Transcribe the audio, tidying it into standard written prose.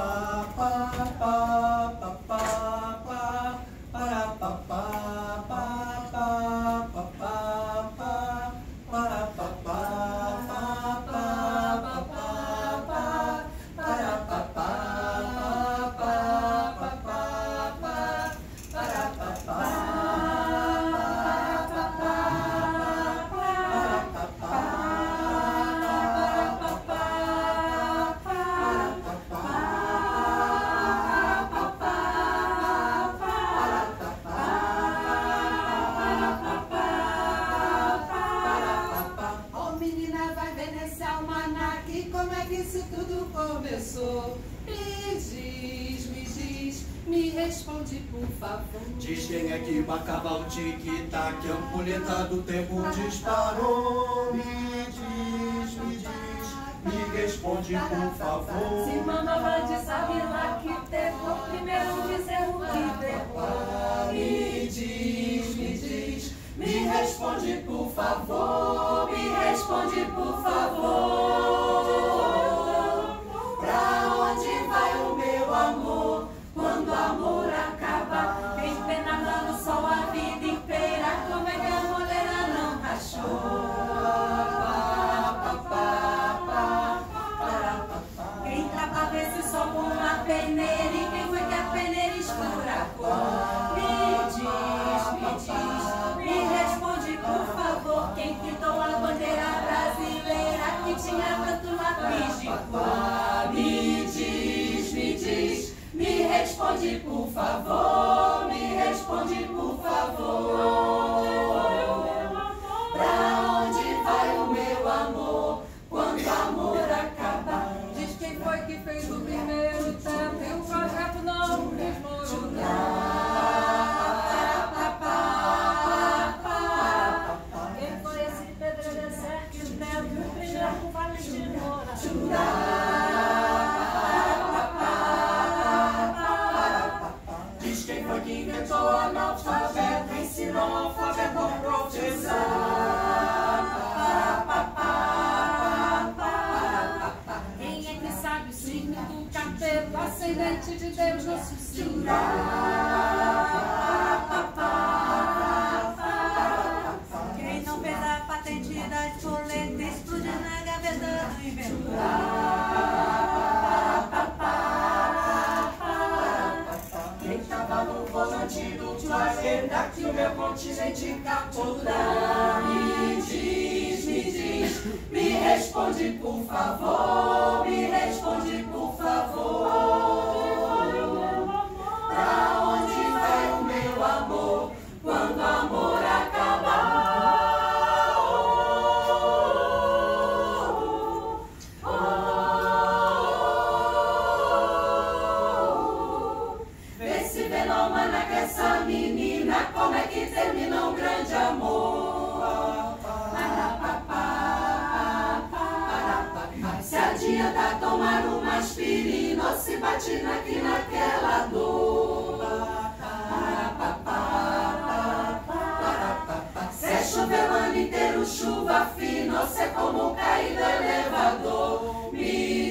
Como é que isso tudo começou? Me diz, me responde por favor. Diz quem é que marcava o tic-tac, a ampulheta do tempo disparou. Me diz, me responde por favor. Se Mamavande sabe lá que terror, primeiro dizer o que terror. Me diz, me responde por favor. Me responde por favor. Pra onde vai o meu amor quando o amor acaba? Tem pena dando sol a vida inteira. Como é que a moleira não rachou? Quem tá pra ver se só com uma peneira? E quem foi que a peneira esfuracou? Me responde por favor. Quem pintou a bandeira brasileira que tinha tanto lápis de cor? Me diz, me responde por favor. Me responde por favor. Pra onde vai o meu amor quando o amor acaba? Diz quem foi que fez o primeiro tempo e o projeto não desmoronou. Quem foi esse Pedro Deserto e o Neto e o primeiro com Valentim Moura? Diz quem foi que inventou o analfabeto, ensinou o alfabeto ao professor. Quem é que sabe o signo do capeta, ascendente de Deus, nosso Senhor? Quem não fez a patente da espoleta, explodiu na gaveta do inventor? Quem tava no volante do planeta que o meu continente captura? Me diz, me responde por favor. Me responde por favor. Pra onde vai o meu amor quando o amor acabar? Vê se vê no almanac essa menina, como é que termina um grande amor? Se adianta a tomar uma aspirina ou se bate aqui naquela dor. Se choveu o ano inteiro, chuva fina, ou se é como cair do elevador. Me